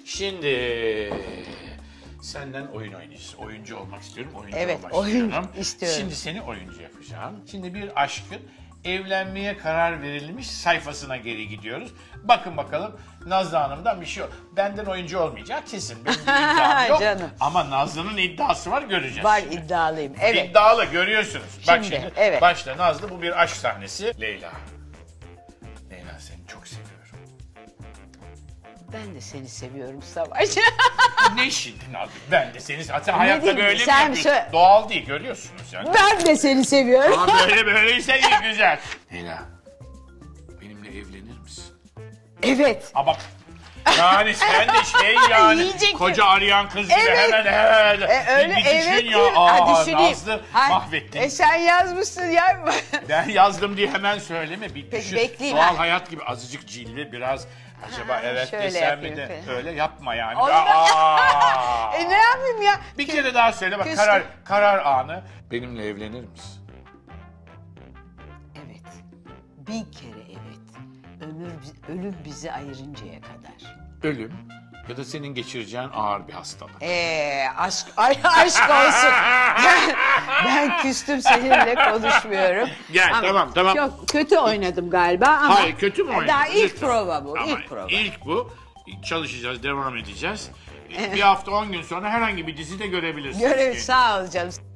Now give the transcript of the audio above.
Şimdi senden oyun oynayacağız. Oyuncu olmak istiyorum, oyuncu Evet, olmak oyun istiyorum. istiyorum. Şimdi seni oyuncu yapacağım. Şimdi bir aşkın evlenmeye karar verilmiş sayfasına geri gidiyoruz. Bakın bakalım Nazlı Hanım'dan bir şey yok. Benden oyuncu olmayacak kesin. Benim bir iddiam yok. Canım. Ama Nazlı'nın iddiası var, göreceğiz. Var, şimdi. iddialıyım. Evet. İddialı, görüyorsunuz. Bak Şimdi, şimdi evet. başla Nazlı, bu bir aşk sahnesi. Leyla. Leyla, seni çok seviyorum. Ben de seni seviyorum Savaş. Ne şimdi Nazlı? Ben de seni... Sen hayatta diyeyim, böyle mi sen yapıyorsun? söyle. Doğal değil, görüyorsunuz yani. Ben de seni seviyorum. Ama böyleyse iyi, güzel. Leyla, benimle evlenir misin? Evet. Ama yani sen de şey yani Yiyecek koca arayan kız gibi Evet. hemen Öyle bir düşün evet. ya. Aa, düşüneyim. Nazlı Hayır, mahvettin. sen yazmışsın ya. Ben yazdım diye hemen söyleme. Bir Peki, düşün. bekleyeyim Doğal ha. hayat gibi azıcık cilve biraz. Acaba Ha, evet şöyle desem mi yapayım de falan. öyle yapma yani. Olmaz. Aa! Ne yapayım ya? Bir kere daha söyle bak, Küstüm. karar anı. Benimle evlenir misin? Evet. Bin kere evet. Ölüm bizi ayırıncaya kadar. Ölüm ya da senin geçireceğin ağır bir hastalık. Aşk olsun. Ben küstüm, seninle konuşmuyorum. Gel, tamam. Çok kötü oynadım galiba ama. Hayır, kötü mü oynadın? Daha ilk Lütfen. prova bu. Ama ilk prova. İlk bu. Çalışacağız, devam edeceğiz. Bir hafta 10 gün sonra herhangi bir dizide görebilirsiniz. Sağ ol canım.